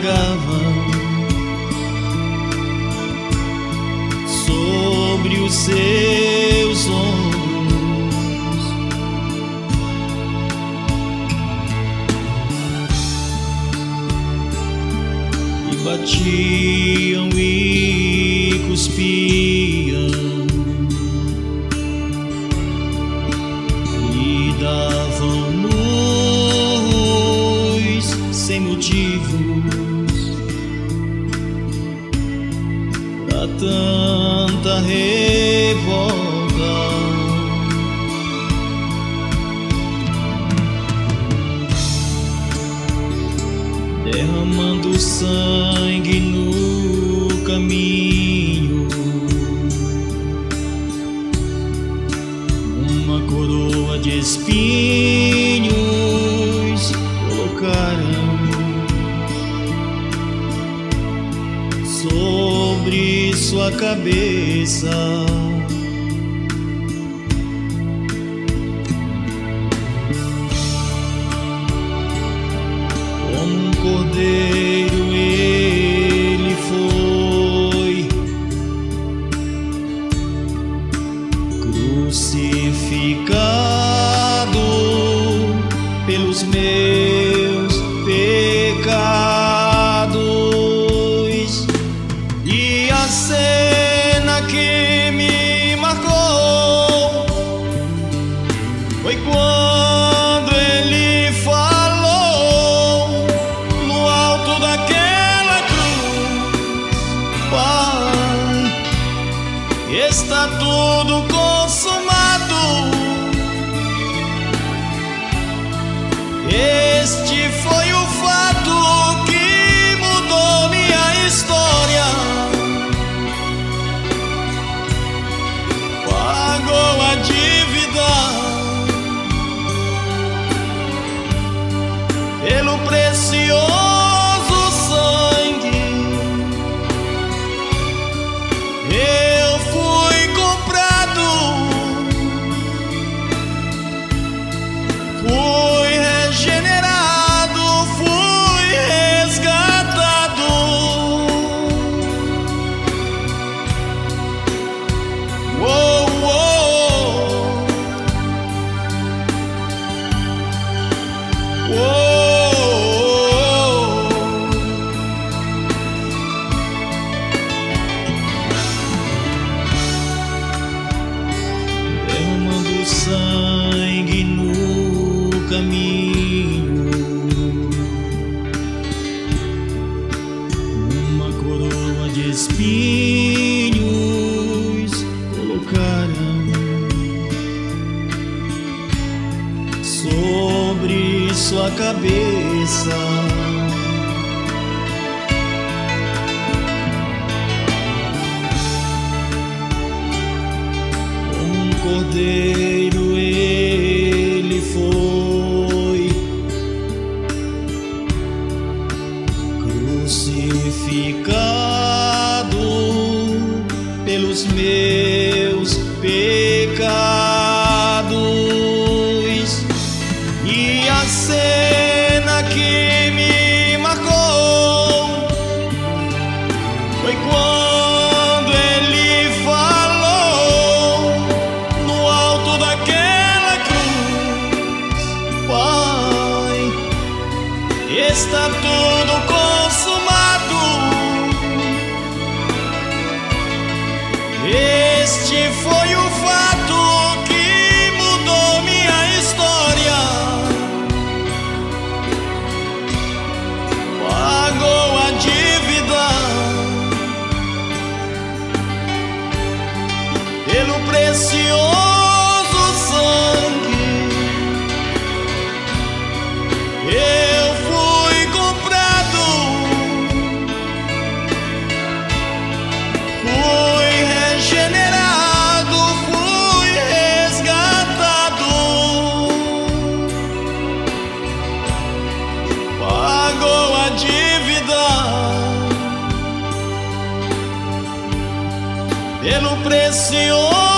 carregava sobre os seus ombros, e batiam e cuspiam e davam murros sem motivos pra tanta revolta. Derramando sangue no caminho, uma coroa de espinhos colocaram sobre sua cabeça. Como um cordeiro ele foi crucificado pelos meus pecados. E a cena que me marcou foi quando ele falou no alto daquela cruz: Pai, está tudo consumado. Este foi o fato que mudou minha história, pagou a dívida pelo precioso sangue. Eu fui comprado, fui regenerado, fui resgatado. Uou, uou, uou. Derramando sangue no caminho, uma coroa de espinhos colocaram sobre sua cabeça. Como um cordeiro ele foi crucificado pelos meus pecados. E a cena que me marcou foi quando ele falou no alto daquela cruz: Pai, está tudo consumado. Este foi o fato que mudou minha história, pagou a dívida pelo precioso sangue. Eu fui comprado, fui regenerado, fui resgatado, pagou a dívida pelo precioso